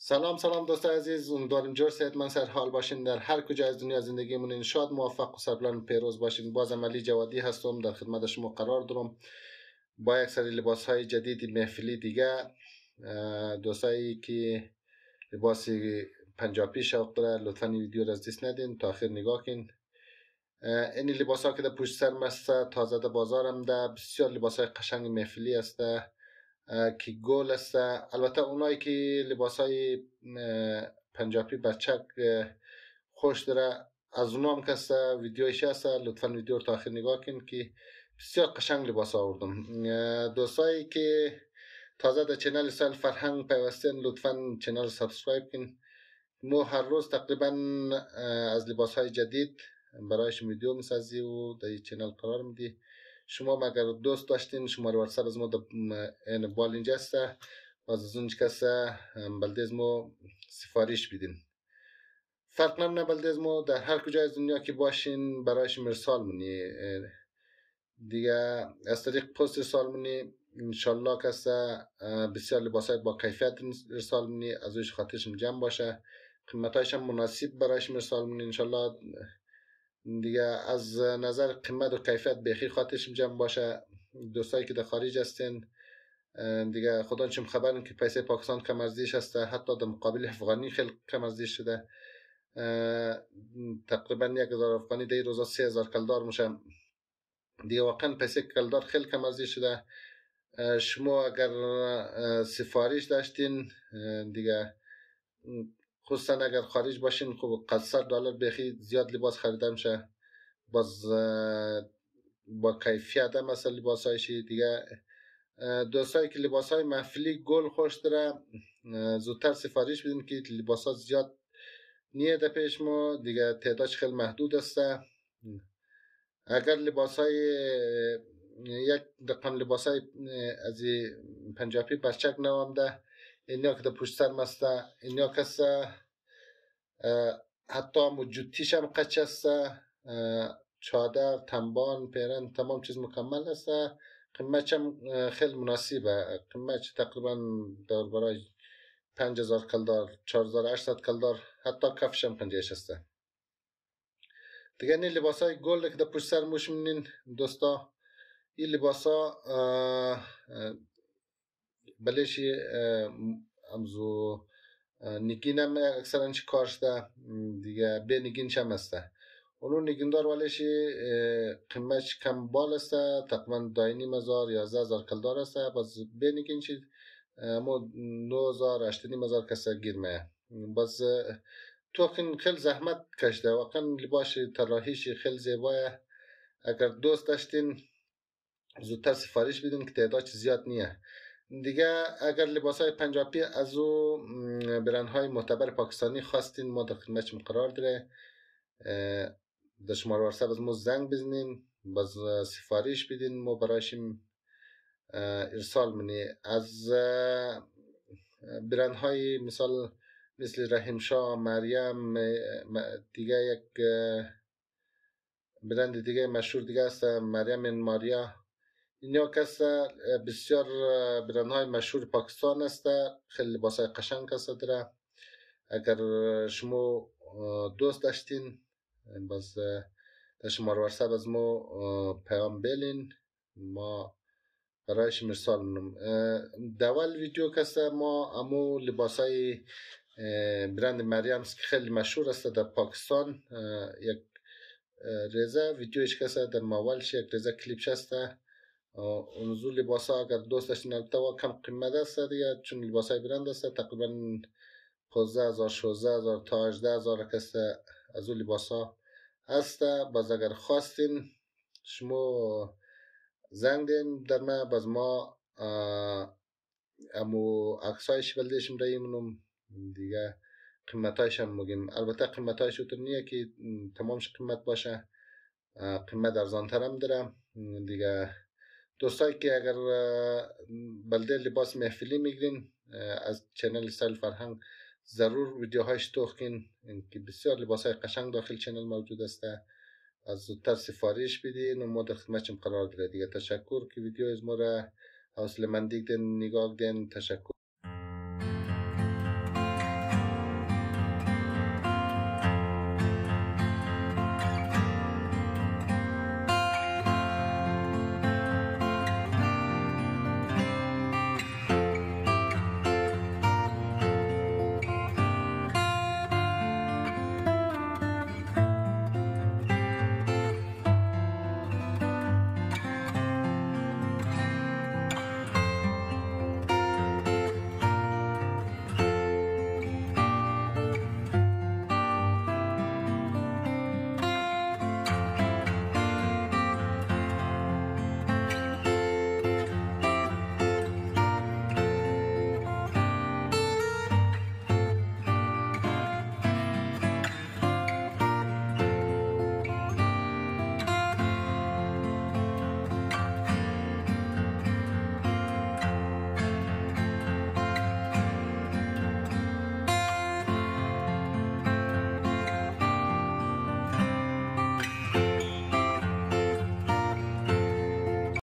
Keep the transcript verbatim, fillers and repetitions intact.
سلام سلام دوستان عزیز، امیدوارم جور صحتمند سر حال باشین. در هر کجا از دنیا زندگیمون ان شاد موفق و سربلند پیروز باشین. بازم علی جوادی هستم، در خدمت شما قرار دارم با یک سری لباس های جدید محفلی دیگه. دوستایی که لباس پنجابی شوق داره لطفا این ویدیو را از دست ندین، تا آخر نگاه کن. این لباس ها که در پشت سر است تازه در بازارم ده، بسیار لباس های قشنگ محفلی است که گل است. البته اونایی که لباس های پنجابی بچک خوش داره از اونها هم که ویدیوش هست، لطفا ویدیو رو تا آخر نگاه کن که بسیار قشنگ لباس آوردم. دوستایی که تازه در چینل سایل فرهنگ پیوستین لطفا چینل سابسکرایب کن. ما هر روز تقریبا از لباس های جدید برایش ویدیو میسازی و در این چینل قرار میدی. شما اگر دوست داشتین شماره واتساپ از ما در بال اینجا است، از اونجا کس بلده از ما سفارش بدین. فرق نمونه بلده از ما در هر کجا از دنیا که باشین برایش مرسال منی دیگه، از طریق پست ارسال منی. انشالله کس بسیار لباس های با کیفیت ارسال منی، از اوش خاطرشم جمع باشه، قیمتایش هم مناسب برایش مرسال منی انشالله دیگه. از نظر قیمت و کیفیت بخیر خاطرشم جمع باشه. دوستایی که در خارج هستین دیگه خدانشم خبرن که پیسه پاکستان کم ارزش است، حتی در مقابل افغانی خیلی کم ارزش شده. تقریبا یک هزار افغانی در روزا سه هزار کلدار میشه دیگه. واقعا پیسه کلدار خیلی کم ارزش شده. شما اگر سفارش داشتین دیگه، خصوصا اگر خارج باشین، خب قصد دلار بخی زیاد لباس خریده میشه، باز با کیفیت هم مثل لباس هایشی دیگه. دوستایی که لباس های محفلی گل خوش داره زودتر سفارش بدین که لباس ها زیاد نیه در پیش ما دیگه، تعدادش خیلی محدود است. اگر لباس های یک رقم لباس های از پنجابی بچک نوامده اینیا که در پشت سر مسته، اینیا کسا حتی موجودتیش هم قچ است، چادر، تنبان، پیرن تمام چیز مکمل است. قیمتش هم خیلی مناسبه، قیمتش تقریبا در برای پنج هزار کلدار، چهار هزار و هشتصد کلدار، حتی کفش هم پنجهش است دیگه. این لباس های گل که در پشت سر موش منین دوستا، این لباس ها بلشی امزو نگین هم اکثرا چی کارش ده دیگه، به نگینش هم است. اونو نگین دار ولشی قیمتش کم بال است، تقریبا دای نیم هزار یازده هزار کلدار است. باز به نگین چی مو نو هزار هشت نیم هزار کسا گیرمه. باز تو خیلی زحمت کشده، واقعا لباس طراحیش خیلی زیبایه. اگر دوست داشتین زودتر سفارش بدین که تعداد زیاد نیه دیگه. اگر لباس های پنجابی از او برند های معتبر پاکستانی خواستین ما در خدمتشون قرار داره. در شماره واتساپ از ما زنگ بزنین، باز سفارش بدین، ما برایشیم ارسال منی. از برند های مثال مثل رحیم شاه، مریم دیگه، یک برند دیگه مشهور دیگه است مریم ماریا. اینیا کس بسیار برندهای مشهور پاکستان است، خیلی لباس های قشنگ است داره. اگر شما دوست داشتین باز در شماره واتساپ از ما پیام بلین، ما برایش مرسال منم. دول ویدیو کس ما امو لباس های برند مریم که خیلی مشهور است در پاکستان، یک ریزه ویدیوش کس در ماولش یک ریزه کلیپش است. اونزو لباس ها اگر دوست داشتین البته کم قیمت است دیگه، چون لباس های برند است تقریبا پانزده هزار شانزده هزار تا هجده هزار کس از اون لباس ها هست. باز اگر خواستین شما زنگ دین در ما، باز ما امو عکسایش بلدیشم رایمونم دیگه، قیمتایش هم مگیم. البته قیمتایش اوتر نیه که تمامش قیمت باشه، قیمت ارزانتر هم داره دیگه. دوستایی که اگر بلده لباس محفلی میگیرین از چینل سایل فرهنگ ضرور ویدیوهایش توخین که بسیار لباس های قشنگ داخل چینل موجود است. از زودتر سفارش بدین و ما در خدمتشم قرار داره دیگه. تشکر که ویدیو از ما را حوصله مندی دین نگاه دین. تشکر.